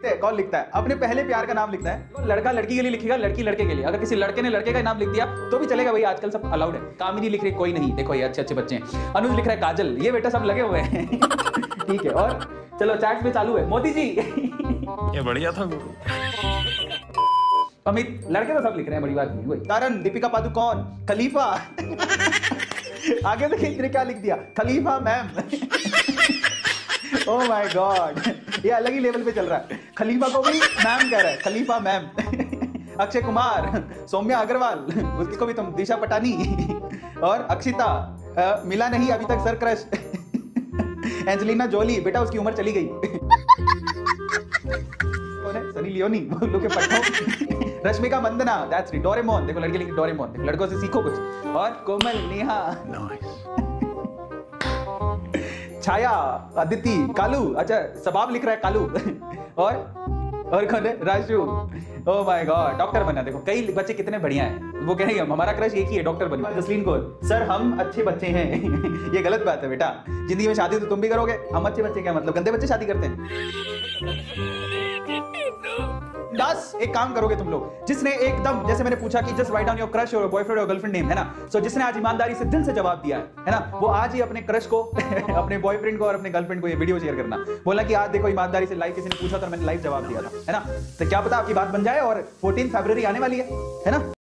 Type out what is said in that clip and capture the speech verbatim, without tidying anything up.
कौन लिखता है अपने पहले प्यार का नाम लिखता है? लड़का लड़की के लिए लिखेगा, लड़की लड़के के लिए। अगर किसी लड़के ने लड़के का नाम लिख दिया तो भी चलेगा भाई, आजकल सब अलाउड है। कामिनी लिख रही कोई नहीं, देखो ये अच्छे अच्छे बच्चे हैं। अनुज लिख रहा है काजल, ये बेटा सब लगे हुए हैं। ठीक है, और चलो चैट में चालू है। मोदी जी ये बढ़िया था गुरु। अमित, लड़के तो सब लिख रहे हैं, बड़ी बात नहीं हुई। तारन, दीपिका पादुकोण, खलीफा। आगे देखिए इतने क्या लिख दिया, खलीफा मैम। ओह माय गॉड, ये अलग ही लेवल पे चल रहा है। खलीफा को भी मैम कह रहा है, खलीफा मैम। अक्षय कुमार, सौम्या अग्रवाल, उसको भी तुम दिशा पटानी। और अक्षिता, आ, मिला नहीं अभी तक सर क्रश। एंजेलिना जोली, बेटा उसकी उम्र चली गई। सनी लियोनी, लोग के पट्टों। Rashmika Mandanna, that's it. Doraemon, देखो लड़के लिखे डोरेमोन, देखो लड़कों से सीखो कुछ। और कोमल, नेहा, छाया, अदिति, कालू, अच्छा सबाब लिख रहा है कालू। और और कौन है? Raju. Oh my god, doctor बना। देखो कई बच्चे कितने बढ़िया हैं, वो कह रहे हैं हमारा क्रश एक ही है, डॉक्टर बना। जसलीन कौर, सर हम अच्छे बच्चे हैं। ये गलत बात है बेटा, जिंदगी में शादी तो तुम भी करोगे, हम अच्छे बच्चे क्या मतलब, गंदे बच्चे शादी करते हैं। दस एक काम करोगे तुम लोग, जिसने एकदम जैसे मैंने पूछा कि just write down your crush और बॉयफ्रेंड और गर्लफ्रेंड नेम, है ना? सो so, जिसने आज ईमानदारी से दिल से जवाब दिया है है ना, वो आज ही अपने क्रश को अपने बॉयफ्रेंड को और अपने गर्लफ्रेंड को ये वीडियो शेयर करना, बोला कि आज देखो ईमानदारी से लाइव किसी ने पूछा था, मैंने लाइव जवाब दिया था, है ना? तो क्या पता आपकी बात बन जाए और चौदह फरवरी आने वाली है है ना?